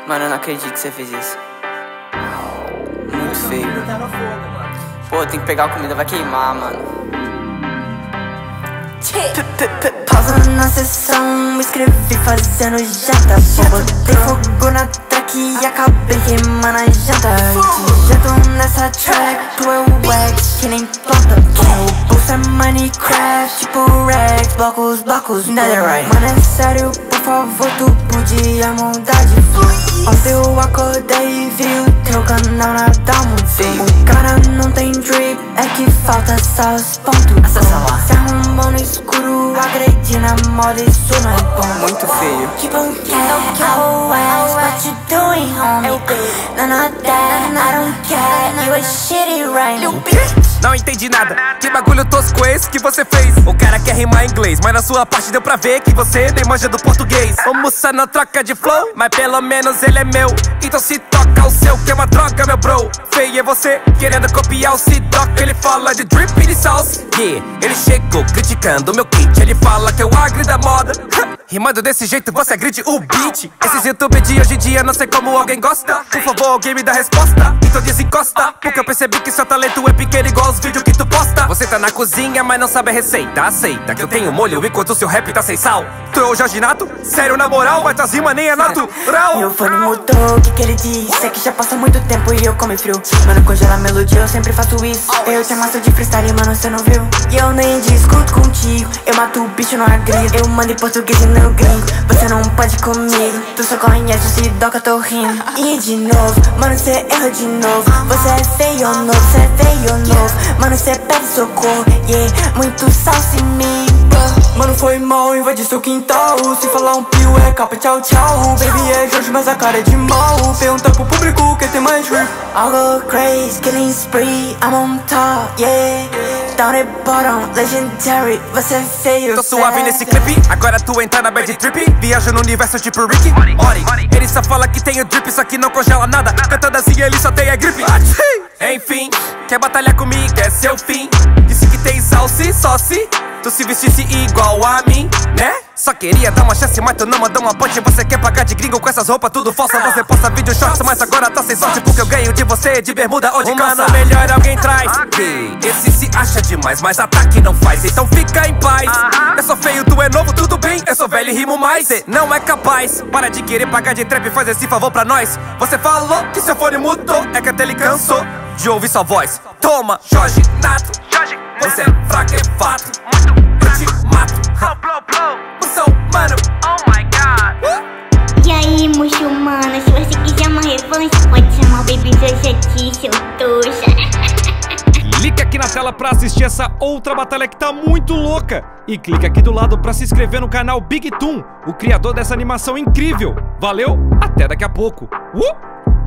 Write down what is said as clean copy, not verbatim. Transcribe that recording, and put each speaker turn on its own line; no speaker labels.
Mano, eu não acredito que você fez isso. Muito feio. Pô, tem que pegar a comida, vai queimar, mano.
Pausa na sessão, escrevi fazendo janta. Botei fogo na track e acabei queimando a janta. Te janto nessa track, tu é o wax que nem planta. O bolso é Minecraft, tipo Rex, blocos, netherite. Mano, é sério, por favor, tu podia mudar de flow. Ontem eu acordei e vi o teu canal nada mudou. O cara não tem drip, é que falta só os pontos. Se arrumou no escuro, agredi na moda, isso não é bom.
Muito feio.
Keep on cat, what you doing, homie? None of that, I don't care, you a shitty rhyme.
Não entendi nada, que bagulho tosco é esse que você fez? O cara quer rimar em inglês, mas na sua parte deu pra ver que você nem manja do português. O Mussa não troca de flow, mas pelo menos ele é meu. Então se toca o seu, que é uma droga, meu bro. Feio é você, querendo copiar o Sidoc. Ele fala de drip e de sauce, yeah. Ele chegou criticando o meu kit, ele fala que eu agri da moda. Rimando desse jeito você agride o beat. Esses YouTube de hoje em dia não sei como alguém gosta. Por favor, alguém me dá resposta, então desencosta. Porque eu percebi que seu talento é pequeno igual os vídeos que tu posta. Você tá na cozinha, mas não sabe a receita. Aceita que eu tenho molho enquanto o seu rap tá sem sal. Tu é o Jorge Nato? Sério, na moral, mas tuas rimas nem é natural.
Meu fone mudou, o que ele disse? É que já passou muito tempo e eu come frio. Mano, congela a melodia, eu sempre faço isso. Eu tenho massa de freestyle, mano, cê não viu? E eu nem discuto contigo, eu mato o bicho, não agrido. Eu mando em português e não gringo, você não pode comigo. Tu só conhece o Sidoc, eu tô rindo. E de novo, mano, cê erra de novo. Você é feio ou novo, cê é feio ou novo. Mano, cê pede socorro, yeah, muito salsa em mim. Mano, foi mal, invadi seu quintal. Se falar um pio é capa, tchau, tchau. Baby é Jorge, mas a cara é de mal. Pergunta pro público quem tem mais drip. I'll go crazy, killing spree, I'm on top, yeah. Down at bottom, legendary, você é feio.
Tô suave nesse clipe, agora tu entra na bad trip. Viaja no universo tipo Ricky Ori. Ele só fala que tem o drip, só que não congela nada. Cantando assim ele só tem a gripe. Enfim, quer batalhar comigo, é seu fim. Disse que tem salsi, só se tu se vestisse igual a mim, né? Só queria dar uma chance, mas tu não mandou uma ponte. Você quer pagar de gringo com essas roupas tudo falsa. Você posta vídeo shorts, mas agora tá sem sorte. Porque eu ganho de você de bermuda ou de calça. Mano, melhor alguém traz. Esse se acha demais, mas ataque não faz, então fica em paz. Eu sou feio, tu é novo, tudo bem. Eu sou velho e rimo mais, cê não é capaz. Para de querer pagar de trap e faz esse favor pra nós. Você falou que seu fone mudou, é que até ele cansou de ouvir sua voz. Toma, Jorge Nato, você é fraco, é fato. Eu te mato, sou mano,
oh my god. E aí, muçulmano, se você quiser uma revanche, pode chamar o Baby Jorge aqui, seu trouxa.
Clique aqui na tela pra assistir essa outra batalha que tá muito louca. E clique aqui do lado pra se inscrever no canal Big Toon, o criador dessa animação incrível. Valeu, até daqui a pouco.